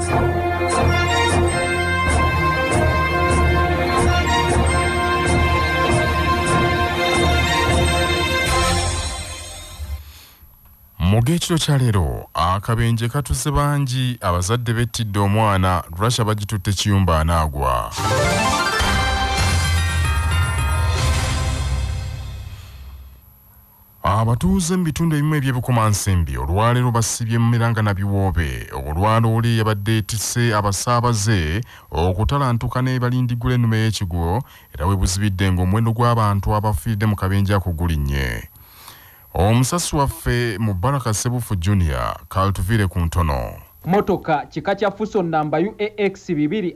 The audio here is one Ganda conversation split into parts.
Mugekiro kya leero akabenje katuse bangi abazadde Betidde omwana Russia Bagitutte Kiyumba Anagwa. Abatuuze mu bitundu ebimu eby'ebukomansimbi olwaleero basibye mu Miranga na Biwoobe olwalo oli yabadde etisse abasaabaze okutalantuka n'ebalindigula ennume y'ekigwo era we buzibidde ng'omuwendo gw'abantu abafiiridde mu kabenje ako gulinnye. Omusasi waffe mu Baraka Sebufu Junior kaltuvire ku ntono. Motoka kika kya Fuso namba UAX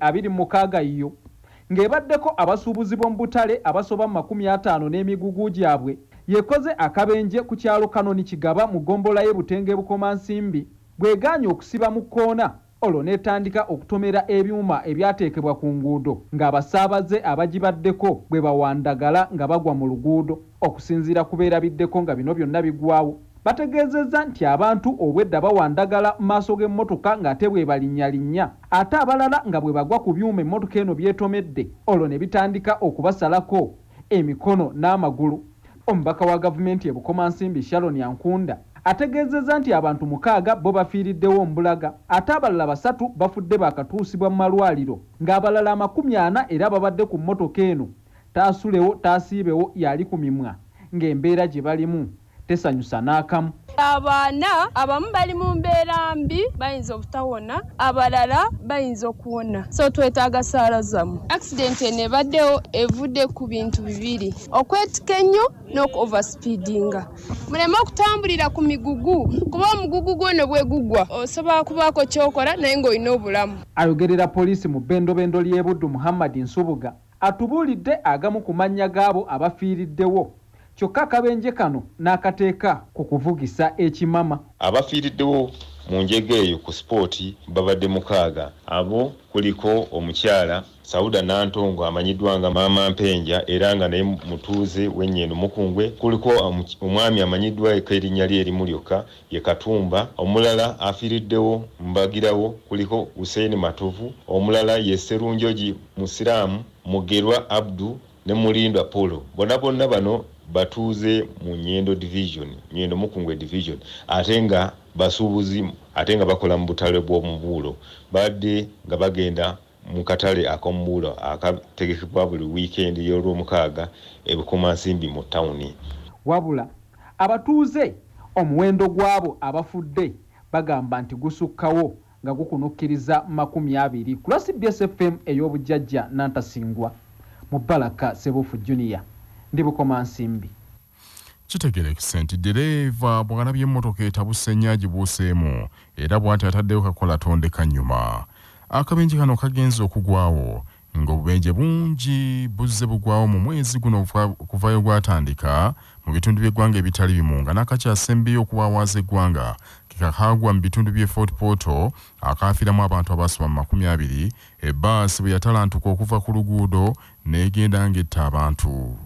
226 iyo ng'ebaddeko abasuubuzi b'omu butale abasoba 50 n'emigugu gyabwe yekoze akabenje ku kyalo Kanoni Kigaba mu gombola y'Ebutenge Bukomansimbi bweganye okusiba mu koona olwo netandika okutomera ebyuma ebyateekebwa ku nguudo ng'abasaabaze abagibaddeko bwe bawandagala nga bagwa mu luguudo okusinziira kubeera biddeko nga bino byonna bigwawo. Bategeezezza nti abantu obwedda bawandagala mu maaso g'emmotoka ng'ate bwe balinnya ate abalala nga bwe bagwa ku byuma emmotoka eno byetomedde olwo ne bitandika okubasalako emikono n'amagulu. Omubaka wa gavumenti eBukomansimbi Sharon Yankunda ategeezezza nti abantu 6 bo bafiiriddewo mbulaga ate abalala 3 bafudde bakatuusibwa mu malwaliro ng'abalala 40 era babadde ku mmotoka eno taasulewo taasiibewo yali ku mimwa ng'embeera gye balimu tesanyusa n'akamu. Abaana abamu bali mu mbeera mbi bayinza obutawona abalala bayinza okuwona so twetaaga saala zamu. Accident enebaddewo evudde ku bintu bibiri okwetika ennyo n'oku-overspeedinga. Muleme okutambulira ku migugu kuba omugugu gwono bwe gugwa osobola kubaako ky'okola naye ng'olina obulamu. Ayogerera poliisi mu bbendobendo ly'e Buddu Muhammad Nsubuga atubuulidde agamu ku mannya gaabo abafiiriddewo. Kyokka akabenje kano n'akateeka ku kuvugisa ekimama. Abafiiriddewo mu njega eyo ku sipooti babadde 6. Abo kuliko omukyala Sauda Nantongo amanyiddwa nga Maama Mpenja era nga naye mutuuze w'Ennyendo Mukungwe. Kuliko omwami amanyiddwa erinnya lye erimu lyokka ye Katumba. Omulala afiiriddewo mbagirawo kuliko Hussein Matovu. Omulala ye Serunjoji Musiraamu, Mugerwa Abdu ne Mulindwa Polo. Bonna bano batuuze mu Nyendo division, Nyendo Mukungwe division, ate nga basuubuzi ate nga bakola mu butale bw'omubuulo badde nga bagenda mu katale ak'omubuulo akategekebwa buli weekend y'Olwomukaaga eBukomansimbi mu tawuni. Wabula abatuuze omuwendo gw'abo abafudde bagamba nti gusukkawo nga gukunukkiriza 20 ku CBS FM ey'obujjajja Nantasingwa mu Baraka Sebufu Junior. Ndibukomansimbi. Kitegerekise nti dereva bw'alabye emmotoka etabuse nnyo agibuuseemu era bw'ati ataddeyo kakola tondeka nnyuma. Akabenje kano kagenza okugwawo ng'obubenje bungi buzze bugwawo mu mwezi guno okuvayo gwatandika mu bitundu by'eggwanga ebitali bimu nga n'akakyasembeyo okuwawaaza eggwanga kikakagwa mu bitundu by'e Fort Portal akafiiramu abantu abasoba 20 ebbaasi bwe yatalantuka okuva ku luguudo n'egenda ng'etta abantu.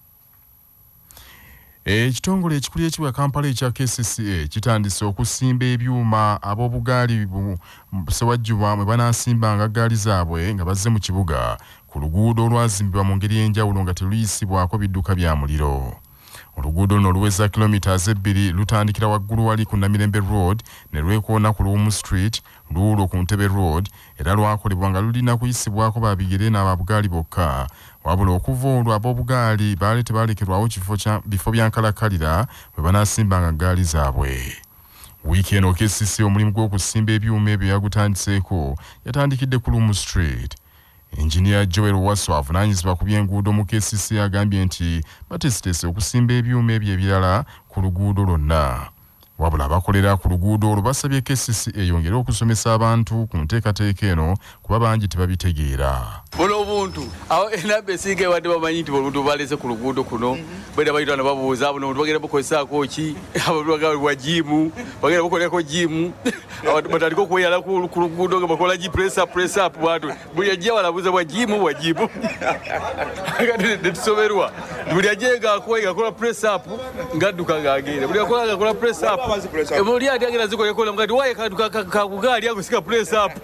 Ekitongole ekikulu ekiwa Kampala ekya KCCA kitandise okusimba ebyuma ab'obugaali Sewajjuba mwe banaasimbanga gaali zaabwe nga bazze mu kibuga ku luguudo olwazimbibwa mu ngeri y'enjawulo nga teruyisibwako bidduka bya muliro. Oluguudo luno luweza kilomita 2 lutandikira waggulu wali ku Namirembe Road ne lwekoona ku Luwumu Street luulo ku Ntebe Road era lwakolebwa nga lulina kuyisibwako babigere n'ababugaali bokka. Wabula okuva olwo ab'obugaali baali tebalekerwawo bifo bya nkalakkalira bwe banaasimbanga gaali zaabwe. Wiiki eno KCCA omulimu gw'okusimba ebyuma ebyo yagutandiseeko yatandikidde ku Luwumu Street. Engineer Joel Wasso avunaanyizibwa ku by'enguudo mu KCCA agambye nti bateesiteese okusimba ebyuma ebyo ebirala ku luguudo lwonna. Wabula abakolera ku luguudo olwo basabye KCCA eyongere okusomesa abantu ku nteekateeka eno kuba bangi tebabitegeera. Buno obuntu awo enabbe esinga wadde bamanyi nti oluntu balese ku luguudo kuno bweda bayitwa ne babuuza buno bagenda bukozesaako ki abantu bwa jimu bagenda bukoleko jimu batandika okweyala ku luguudo nga bakola gi press up bwatu buli ajja balabuza bwa jimu kati netusoberwa buli ajega akola press up ngadduka gagenda buli akola press up buli agenda zikola ngati waye kaduka kakugali agusika press up.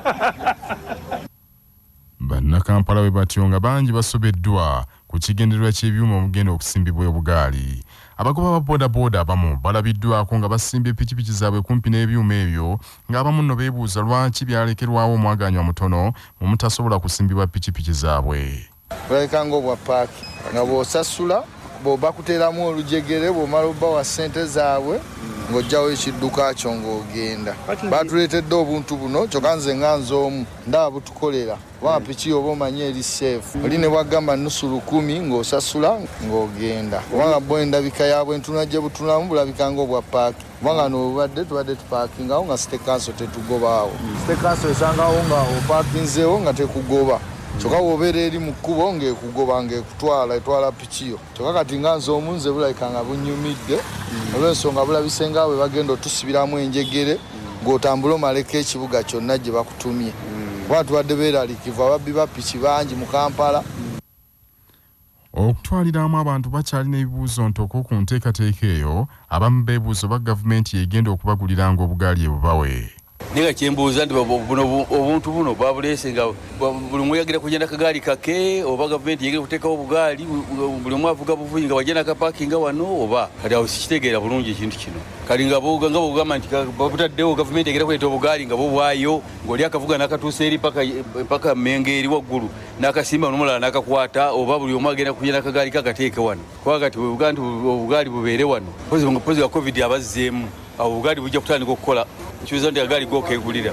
Bannakampala bwe batyo nga bangi basobeddwa ku kigendererwa ky'ebyuma omugenda okusimbibwa obugaali. Abagoba ba bodaboda abamu balabiddwako nga basimbye pikipiki zaabwe kumpi n'ebyuma ebyo ng'abamu nno beebuuza lwaki byalekerwawo omwaganywa mutono mu mutasobola kusimbibwa pikipiki zaabwe. Baleka ng'obwa paaki nga bw'osasula bw'oba kuteeramu olujegere bw'omala obba wa ssente zaabwe ng'ojjawo ekidduka kyo ng'ogenda. Batuleetedde obuntu buno kyokka nze nga nze omu ndaba butukolera wa piki oba omanyi eri seefu oli ne bwagamba nnusu 10 ng'osasula ng'ogenda kubanga bo endabika yaabwe ntuna gye butunamu bulabika ng'obwa paaki kubanga n'obubadde tubadde tupaakingawo nga site kanso tetugobaawo. Site kanso esangawo nga opaakinzeewo nga tekugoba kyokka bw'obeera eri mu kkubo ng'ekugoba ng'ekutwala etwala pikiyo kyokka kati nga nze omu nze bulabika nga bunnyumidde olw'ensonga bulabise nga bwe bagenda otusibiramu enjegere ng'otambula omaleko ekibuga kyonna gye bakutumye kuba tubadde beeralikivu ababbi ba piki bangi mu Kampala. Okutwaliramu abantu bakyalina ebibuuzo ntoko ku nteekateeka eyo abamu beebuuza oba gavumenti egenda okubaguliranga obugaali ebubawe. Ninga kyembuuza nti obuntu buno babuleese nga buli omu yagira kugenda kagaali kake oba gavumenti yegera kuteekawo obugaali buli omu avuga buvuyi nga wagenda kapaakinga wano oba kati awo sikitegeera bulungi ekintu kino kali nga bwogamba nti babutaddewo gavumenti egera kuleeta obugaali nga bubwayo ng'oli akavuga n'akatuusa eri paka mmenga eri waggulu n'akasimba n'omulala n'akakwata oba buli omu agenda kugenda kagaali kagateeke wano kuba kati webuga nti obugaali bubeere wano pozi wa covid abazzeemu awo obugaali bujja kutandika okukola kibuuza nti agaali gookegulira.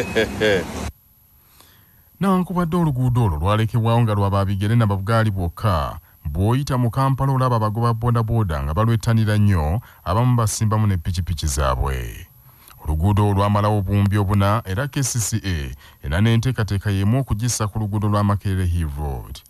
Newankubadde oluguudo olwo lwalekebwawo nga lwababigere n'ababugaali bwokka bw'oyita mu Kampala olaba abagoba bodaboda nga balwettanira nnyo abamu basimbamu ne pikipiki zaabwe. Oluguudo olwamalawo obuwumbi obuna era KCCA era n'enteekateeka y'emu okugissa ku luguudo lwa Makerere Hill Road.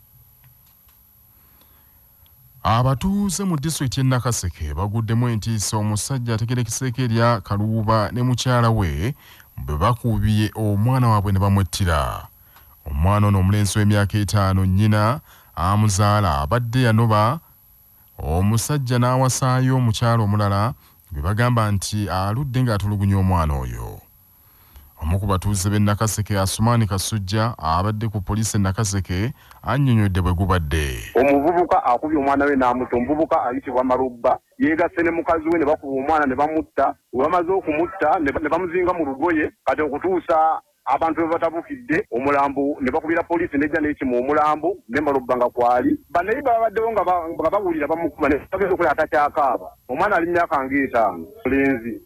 Abatuuze mu disitulikiti y'e Nakaseke baguddemu entiisa omusajja ategerekiseeko erya Kaluuba ne mukyala we bwe bakubiye omwana waabwe ne bamwettira. Omwana ono omulenzi w'emyaka 5 nnyina amuzaala abadde yanoba omusajja n'awasaayo omukyala omulala bwe bagamba nti aludde ng'atulugunya omwana oyo. Omu ku batuuze b'e Nakaseke Asumani Kasujja abadde ku poliisi e Nakaseke annyonnyodde bwe gubadde. Omuvubuka akubye omwana we n'amutta. Omuvubuka ayitibwa Marubba yeegasse ne mukazi we ne bakuba omwana ne bamutta. We bamaze okumutta ne bamuzinga mu lugoye kati okutuusa abantu be batabukidde omulambo ne bakubira poliisi nejja n'ekima omulambo ne Marubba nga kwali. Banayi babaddewo nga bawulira bamukuba ne bagenda okukola atakyakaaba. Omwana ali myaka 5 mulenzi.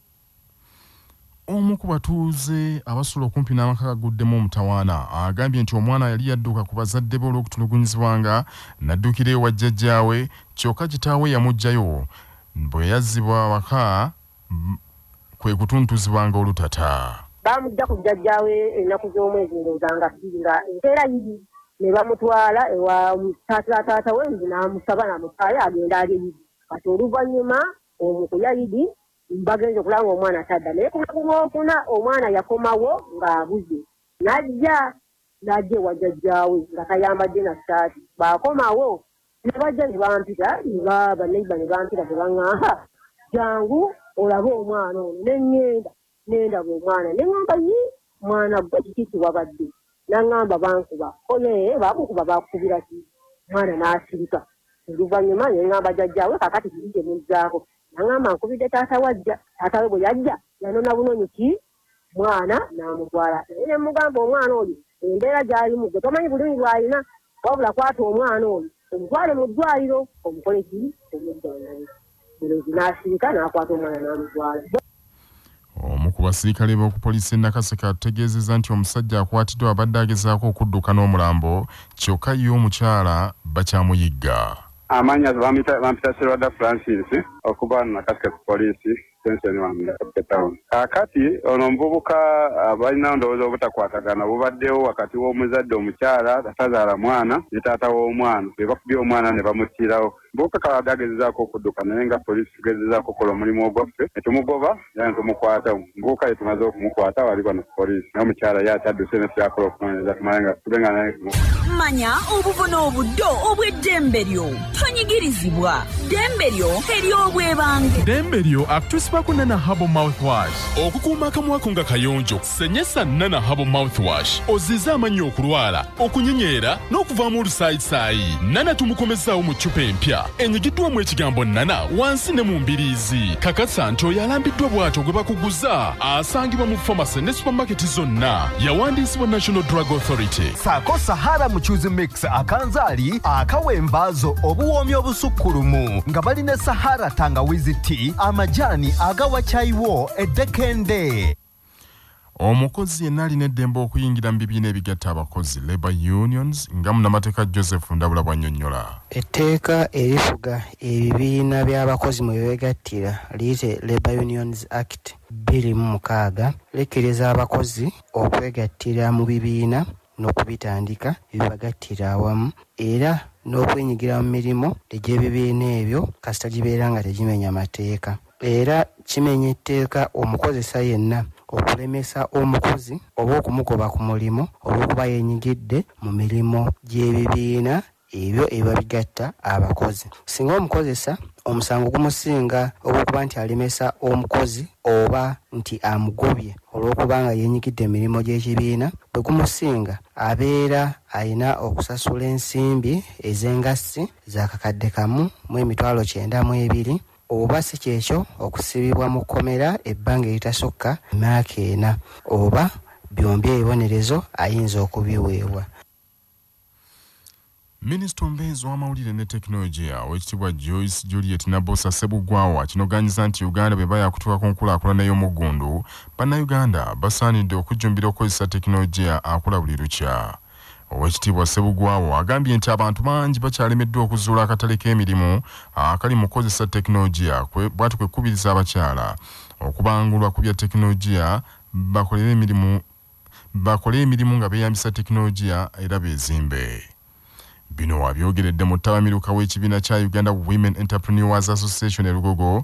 Omu ku batuuze abasula okumpi n'amaka gaguddemu omutawaana agambye nti omwana yali yadduka ku bazadde be olw'okutulugunyizibwanga n'addukira ewa jjajjaawe kyokka kitaawe yamuggyayo bwe yazzibwa awaka kwe kutuntuzibwanga olutata. Bamujja ku jjajjaawe ennaku z'omwezi ng'ozanga nga empeera yiri ne bamutwala ewa taata we n'amusaba n'amutwale agenda ali yiri kati oluvannyuma omuku yayidi bagenze okulaba omwana tadda naye kubaokuna omwana yakomawo ng'abuze n'ajja ewa jjajjaawe nga tayambadde na ssaati baakomawo ne bajja ne bampita baneiba ne bampita ne baŋŋamba jangu olabe omwana ono nendaba omwana ne ŋŋamba yi mwana gwe kiki kiwabadde naŋŋamba bankuba kone bakukuba bakukubira ki mwana n'asirika oluvannyuma ne ŋŋamba jjajjaawe kakati kiri gye muzzaako naŋŋamba nkubidde taata wajja taata we bwe yajja yanona bunonyi ki mwana n'amutwala ne mugamba omwana oyo embeera gy'alimu gwe tomanyi bulumi bw'alina wabula kwata omwana oyo omutwale mu ddwaliro omukole ki omuddaanaye mulenzi n'asirika n'akwata omwana n'amutwala. Omu ku basirikale b'oku poliisi e Nakaseke ategeezezza nti omusajja akwatiddwa abadde agezaako okudduka n'omulambo kyokka ye omukyala bakyamuyigga. Amanya bampita Serwada Francis okuba Nakaseke ku poliisi tension wange town. Kakati ono omuvubuka balina ndowooza obutakwatagana bubaddewo wakati w'omuzadde omukyala atazaala mwana ne taata w'omwana be bakubye omwana ne bamuttirawo Mbuka kagagezako okudduka naye nga poliisi tugezezaako okukola omulimu ogwaffe netumugoba era netumukwata mbuka yetumaze okumukwata wali bano poliisi naye omukyala ye atyadduse netyakola okunoonyereza tumale nga tubenga naye manya obuvuna obuddo obw'eddembe lyo tonyigirizibwa ddembe lyo ery'obwebange ddembe lyo akutusibako nana habo mouthwash okukuuma akamwa ko nga kayonjo senyesa nana habo mouthwash ozize amannya okulwala okunyinyeera n'okuvaamu olusaayi nana tumukomezaawo mu ccupa empya enyigiddwamu ekigambo nana wansi ne mu mbiriizi kakasa nti oyo alambiddwa bw'atyo gwe bakuguza asangibwa mu famasi ne supamaketi zonna yawandiisibwa National Drug Authority saako Sahara muchuzi mix akanzaali akawembaazo obuwoomi obusukkulumu nga bali ne Sahara tangawizi tea amajani agawa chaiwo eddekende. Omukozi yenna alina eddembe okuyingira mu bibiina ebigatta abakozi Labour Unions nga munnamateeka Joseph Ndabula bw'annyonnyola. Etteeka erifuga ebibiina by'abakozi mu byegattira liyite Labour Unions Act 2006 likkiriza abakozi okwegattira mu bibiina n'okubitandika ebibagattira awamu era n'okwenyigira mu mirimu egy'ebibiina ebyo kasita gibeera nga tegimenya mateeka. Era kimenya etteeka omukozesa yenna okulemesa omukozi oba okumugoba ku mulimu oba okuba yenyigidde mu mirimu gy'ebibiina ebyo ebigatta abakozi. Singa omukozesa omusango gumusinga olw'okuba nti alemesa omukozi oba nti amugobye olw'okuba nga yenyigidde emirimu gy'ekibiina, bwe gumusinga abeera alina okusasula ensimbi ez'engassi z'akakadde 1,992 oba si kyekyo okusibibwa mu kkomera ebbanga eritasukka myaka 4 oba byombi ebibonerezo ayinza okubiweebwa. Minisita omubeezi w'amawulire ne tekinologiya Oweekitiibwa Joyce Juliet Nabosa Ssebugwawo kinoganyiza nti Uganda bwe yakutuuka ku nkulaakulana y'omuggundu bannayuganda basaanidde okujjumbira okukozesa tekinologiya akula buli lukya. Oweekitiibwa Ssebugwawo agambye nti abantu bangi bakyalemeddwa okuzuula akatale k'emirimu akali mu kukozesa tekinologiya bw'ati kwe kubiriza abakyala okubangulwa ku bya tekinologiya bakole emirimu nga beeyambisa tekinologiya era beezimbe. Bino wabyogeredde mu ttabamiruka w'ekibiina kya Uganda Women Entrepreneurs Association e Lugogo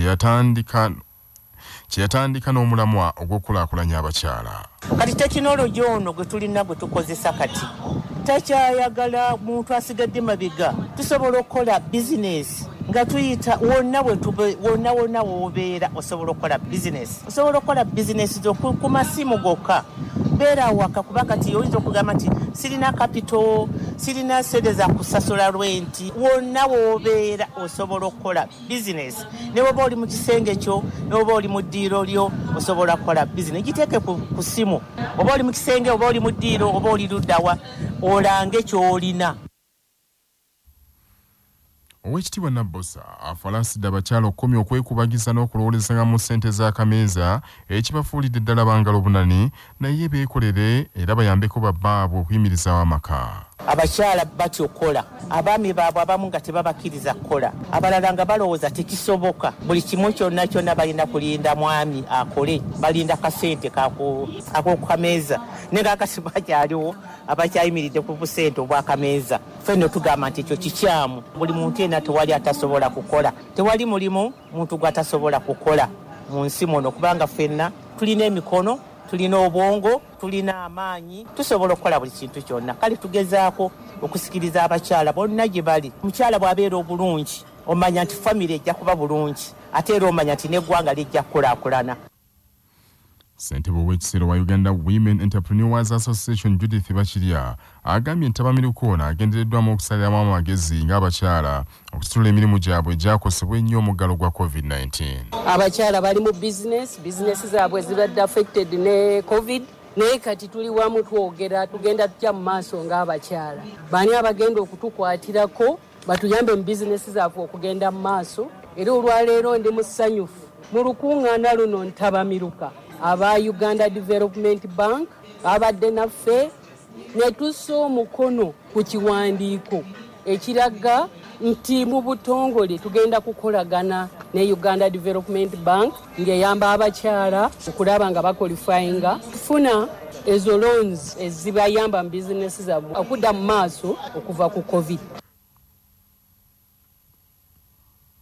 kyeyatandika n'omulamwa ogw'okulaakulanya abakyala. Kati tekinologi ono gwe tulina gwe tukozesa kati takyayagala muntu asigadde mabega. Tusobola okukola bizinesi nga tuyita wonna w'obeera osobola okukola bizinesi. Osobola okukola bizinesi ku masimu gokka. Beera waka kuba kati oyinza okugamba nti sirina capital, sirina sente za kusasula rwenti. Wonna w'obeera osobola okukola bizinesi. Ne bw'oba oli mu kisenge kyo, ne bw'oba oli mu ddiiro lyo osobola okukola bizinesi. Giteeke ku simu. Oba oli mu kisenge, oba oli mu ddiiro, oba oli luddawa, olange ky'olina. Oweekitiibwa Nabosa afalasidde abakyala okukomya okwekubagiza n'okulowolezanga mu ssente z'akameeza ekibafuulidde ddala bangala obunani naye beekolere era bayambeko babbaabwe okuyimirizaawo amaka. Abakyala batyokola, abaami baabwe abamu nga tebabakkiriza kukola, abalala nga balowooza tekisoboka. Buli kimu kyonna balina kulinda mwami akole, balinda kasente ak'okukameeza naye ng'akati bakyaliwo abakyayimiridde ku busente obw'akameeza. Ffenno tugamba nti ekyo kikyamu. Buli muntu yenna tewali atasobola kukola, tewali mulimu muntu gw'atasobola kukola mu nsi muno kubanga ffenna tulina emikono, tulina obwongo, tulina amaanyi, tusobola okukola buli kintu kyonna. Kale tugezaako okusikiriza abakyala bonna gye bali. Omukyala bw'abeera obulungi omanya nti famire ejja kuba bulungi ate era omanya nti n'eggwanga lijja kukulaakulana. Ssentebe w'ekiseera wa Uganda Women Entrepreneurs Association Judith Bakirya agambye nti abamiruka ono agendereddwamu okusaliramu amagezi ng'abakyala okusitula emirimu gyabwe egyakosebwa ennyo omuggalo gwa COVID-19. Abakyala bali mu bizinesi zaabwe zibadde affected ne COVID naye kati tuli wamu twogera tugenda tutya mu maaso ng'abakyala. Bani abagenda okutukwatirako batuyambe mu bizinesi zaabwe okugenda mu maaso. Era olwaleero ndi musanyufu mu lukuŋŋaana luno ntabamiruka aba Uganda Development Bank abadde naffe ne tussa omukono ku kiwandiiko ekiraga nti mu butongole tugenda kukolagana ne Uganda Development Bank ng'eyamba abakyala okulaba nga bakwalifyinga kufuna ezo loans ezibayamba mu bizinesi zaabwe okudda mu maaso okuva ku COVID.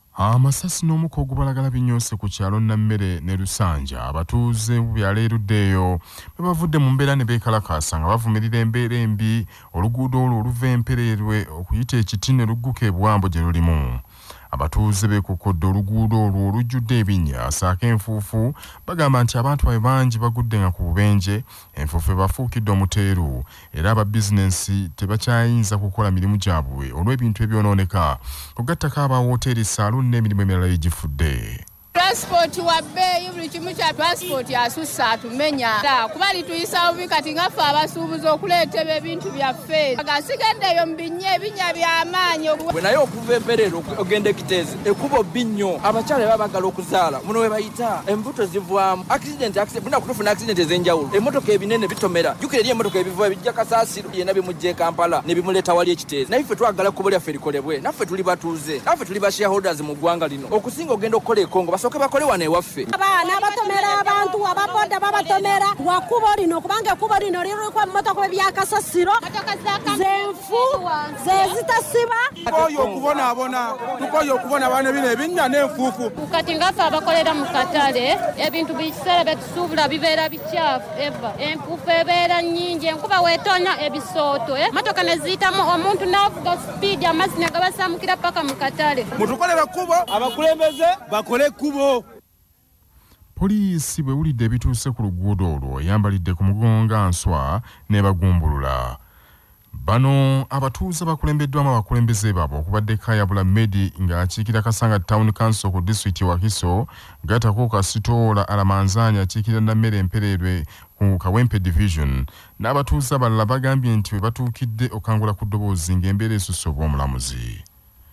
Amasasi n'omuko ogubalagala binyose ku kyalo Nammere ne Lusanja abatuuze byaleeruddeeyo bwe bavudde mu mbeera ne beekalakaasa nga bavumirira embeera embi oluguudo olwo oluva Empererwe okuyita ekiti ne lugguka e Bwambo gye lulimu. Abatuuze beekokkodde oluguudo olwo olujjudde ebinnya saako enfuufu bagamba nti abantu babe bangi bagudde nga ku bubenje enfuufu ebafuukidde omuteeru era aba bizinensi tebakyayinza kukola mirimu gyabwe olw'ebintu ebyonooneka kugattako aba wooteeri saaluuni n'emirimu emirala egifudde. Transport wa bbeeyi buli kimu kya transport asussa atumenya kuba lituyisa bubi kati nga ffe abasuubuzi okuleetera ebintu byaffe agasigaddeyo mu binnya by'amaanyi bwe naye okuva Empererwe ogenda Kiteezi ekkubo binnyo abakyala baba bagala okuzaala muno we bayita embuto zivaamu buna kutufuna accident ez'enjawulo emmotoka ebinene bitomera jjukira eri emmotoka ebiva bijja Kasasiro yenna bimujja e Kampala ne bimuleeta wali Ekiteezi naye ffe twagala ekkubo lyaffe likolebwe naffe tuli batuuze naffe tuli ba shareholders mu ggwanga lino okusinga ogenda okukola ekongo basooke bakole wano ewaffe abaana batomera abantu ababoda babatomera wakubo lino kubanga ekkubo lino liriko emmotoka ebya Kasasiro zenfu zezitasiba tukoye okubona bano bino ebinnya n'enfuufu kati ngaffe abakolera mu katale ebintu bikiseera betusuubula bibeera bikyafu eva enfuufu ebeera nnyingi enkuba weetonya ebisooto motoka ne ziyitamu omuntu n'avuga sipiidi amazzi ne gabasamukira paka mu katale mutukolere ekkubo abakulembeze bakole ekkubo. Poliisi bwe wulidde ebituuse ku luguudo olwo eyambalidde ku mugonga nswa n'ebagumbulula. Bano abatuuze bakulembeddwamu abakulembeze baabwe okubadde Kaya Bulamedi ng'akiikira Kasanga Town Council ku disitulikiti Wakiso, Gatako Kasitoola Alamanzaani akiikira Nammere Empererwe ku Kawempe Division, n'abatuuze abalala bagambye nti bwe batuukidde okangula ku ddoboozi ng'embeera esusse obw'omulamuzi.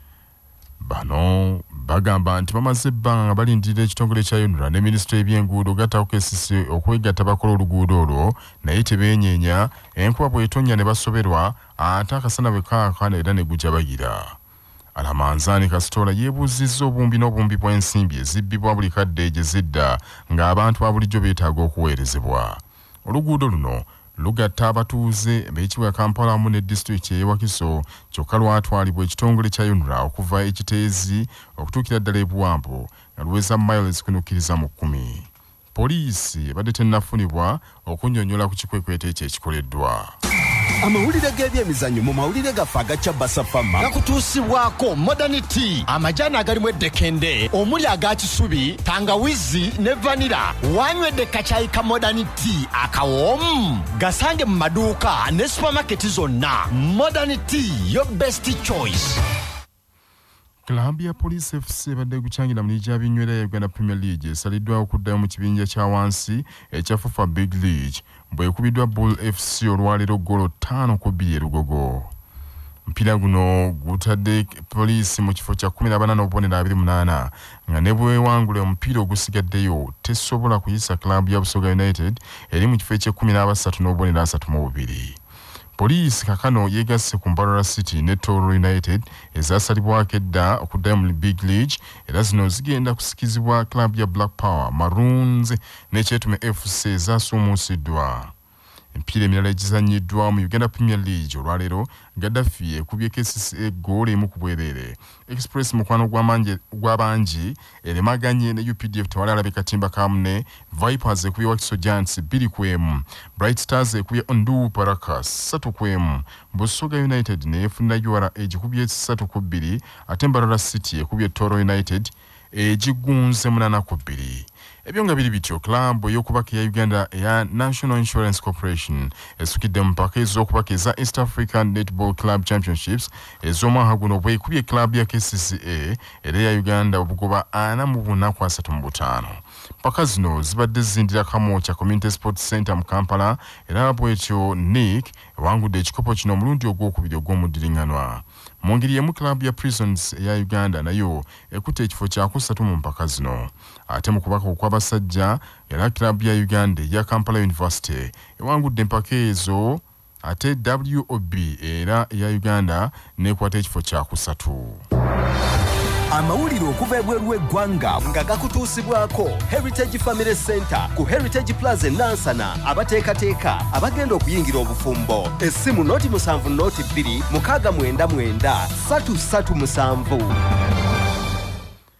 Bano bagamba nti bamaze ebbanga nga balindirira ekitongole kya UNRA ne minisitule y'ebyenguudo Gatako KCC okwegatta bakola oluguudo olwo naye tebeenyeenya enkuba bw'etonnya ne basoberwa ate akasana bwe kaaka era ne gujja bagira. Alamanzaani Kasitoola yeebuuzizza obumbi n'obumbi bw'ensimbi ezibbibwa buli kadde gye zidda ng'abantu ba bulijjo beetaaga okuweerezebwa. Oluguudo luno lugatta abatuuze b'ekibuga Kampala wamu ne disitulikiti y'e Wakiso kyokka lwatwalibwa ekitongole kya UNRA okuva Ekiteezi okutuukira ddala e Buwambo nga luweza miles kunukkiriza mu 10. Poliisi ebadde tennafunibwa okunnyonnyola ku kikwekweto ekyo ekikoleddwa. Amawulire g'ebyemizannyo mu mawulire gaffe agaca Basafama gakutuusibwako modernity amajaani agalimu eddekende omuli aga kisubi tangawizi ne vanira wanywedde kacaayi ka modernity akawoomu gasange mu maduuka ne supamaketi zonna. Modernity your best choice. Klabu ya Police FC ebadde guchangira mu liigi y'abinywera ya Uganda Premier League esaliddwawo okuddayo mu kibinja kya wansi ekya FIFA Big League bwekubiddwa Bull FC olwaleero golo 5-2 e Lugogo. Mpira guno gutadde Police mu kifo kya 18 n'obubonero 28 nga ne bwewangula omupiira ogusigaddeyo tesobola kuyisa klabu ya Busoga United eri mu kifo ekye-13 n'obubonero 32. Poliisi kakano yegasse ku Mbarara City ne Toro United ezasalibwako edda okuddayo mu Big League era zino zigenda kusikizibwa club ya Black Power Maroons n'ekyetume FC ezasuumuusiddwa. Empiira emirala egizannyiddwa mu Uganda Premier League olwaleero Gaddafi ekubye KCCA goal emu ku bwereere. Express mukwano gw'abangi eremaganye ne UPDF tewali alabe katimba kamune. Vipers ekubye Wakiso Giants 2-1. Bright Stars ekubye Ondu Paraka 3-1. Busoga United ne efuna URA egikubye 3-2 ate Mbarara City ekubye Toro United egigunze 8-2. Ebyo nga biri bityo club ey'okubaka ya Uganda eya National Insurance Corporation esukidde mu mpaka ez'okubaka eza East African Netball Club Championships ez'omwaka guno bwekubye club ya KCCA era ya Uganda obugoba 44-35. Mpaka zino zibadde zindira Kamwokya Community Sports Center mu Kampala era bwetyo Nick ewangudde ekikopo kino omulundi ogwokubiri ogw'omuddiringanwa. Mu ngeri y'emu club ya Prisons eya Uganda nayo ekutte ekifo kya 3 mu mpaka zino. Ate mu kubaka okw'abasajja era club ya Uganda ya Kampala University ewangudde empaka ezo ate WOB era ya Uganda nekwata ekifo kya 3. Amawulire okuva ebweru w'eggwanga nga gakutuusibwako Heritage Family Center ku Heritage Plaza Nansana abateekateeka abagenda okuyingira obufumbo. Essimu noti 7 noti 2 699 337.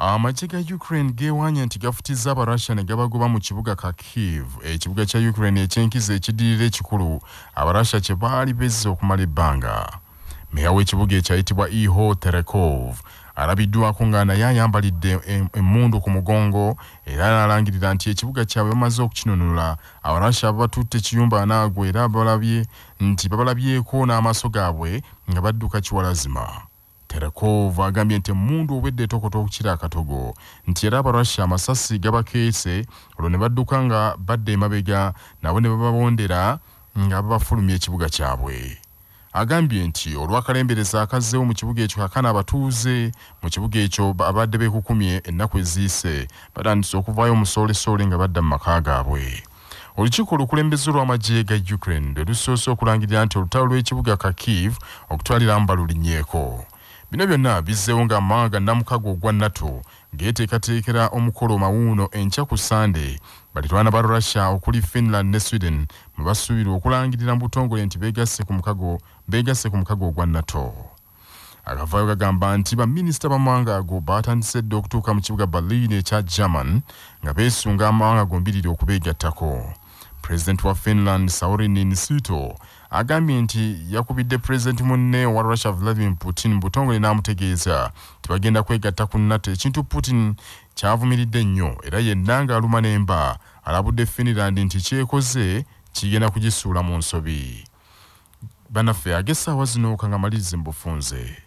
Amagye ga Ukraine geewanya nti gafutizza Abarussia ne gabagoba mu kibuga Kharkiv, ekibuga kya Ukraine ekyenkiza ekidirira ekikulu Abarussia kye baali bezze okumala ebbanga. Meya w'ekibuga ekyayitibwa Iho Terekov arabiddwako nga naye ayambalidde emmundu ku mugongo era n'alangirira nti ekibuga kyabwe bamaze okukinunula. Abarussia batutte Kiyumba Anagwa era babalabyeko n'amaaso gaabwe nga badduka kiwalazima. Terekov agambye nti emmundu obwedde tokoto okukira akatogo nti era Abarussia amasasi gabakeese olwo ne badduka nga badde emabega nabo ne bababondera nga babafulumya ekibuga kyabwe. Agambye nti olwakalembereza akazzewo mu kibuga ekyo kakana abatuuze mu kibuga ekyo abadde beekukumye ennaku eziise batandise okuvaayo omusoolesole nga badda mu maka gaabwe. Olukiiko olukulembeze lw'amagye ga Ukraine lwe lusoose okulangirira nti olutalo lw'ekibuga Kharkiv okutwaliramu balulinyeeko. Bino byonna bizzeewo nga amawanga namukago ogwa NATO geeteekateekera omukolo mawuuno enkya ku Sande balirwana ba Russia okuli Finland ne Sweden mwe basuubirwa okulangirira mu butongole nti beegasse ku mukago ogwa NATO. Agavaayo gagamba nti baminisita b'amawanga ago baatandise dda okutuuka mu kibuga Berlin ekya German nga beesunga amawanga gombiriri okubeegattako. Pulezidenti wa Finland Sauli Niinisto agambye nti yakubidde pulezidenti munne wa Russia Vladmir Putin butongole n'amutegeeza tibagenda kwegatta ku NATO, ekintu Putin kyavumiridde nnyo era yenna ng'aluma n'emba alabudde Finland nti kyekoze kigenda kugisuula mu nsobi. Banaffe ag'essaawa zino kangamalirize mu bufunze.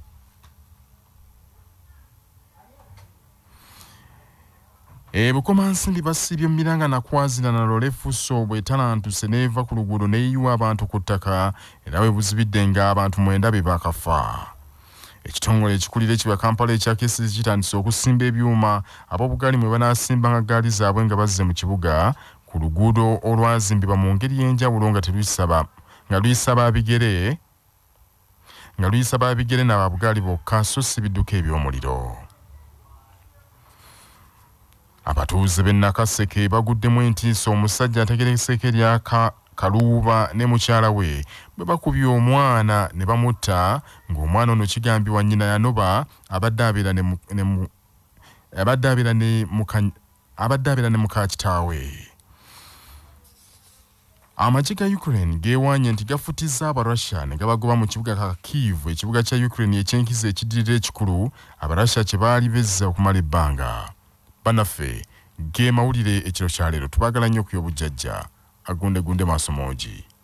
Bukomansimbi basibye Miranga na kwazina na lolefuso bwetalantuse neeva ku luguudo neeyiwa abantu ku ttaka era we buzibidde nga abantu 9 be bakafa. Ekitongole ekikulira ekibuga Kampala ekya KCC kitandise okusimba ebyuma ab'obugaali mwe banaasimbanga gaali zaabwe nga bazze mu kibuga ku luguudo olwazimbibwa mu ngeri y'enjawulo nga luyisaba abigere n'ababugaali bokka so si bidduka eby'omuliro. Abatuuze b'e Nakaseke baguddemu entiisa omusajja ategerekeseko erya Kaluuba ne mukyala we bwe bakubye omwana ne bamutta ng'omwana ono kigambibwa nnyina yanoba abadde abeera ne muka kitaawe. Amagye ga Ukraine geewanye nti gafutizza Abarussia ne gabagoba mu kibuga Kharkiv, ekibuga kya Ukraine ekyenkiza ekidirira ekikulu Abarussia kye baali bezza okumala ebbanga. Banaffe ge mawulire ekiro kya leero tubaagala nnyo ku y'obujjajja agundegunde maaso moogi.